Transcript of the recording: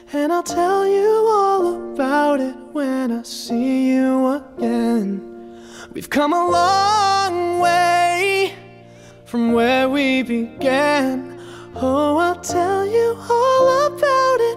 and I'll tell you all about it when I see you again. We've come a long way from where we began. Oh, I'll tell you all about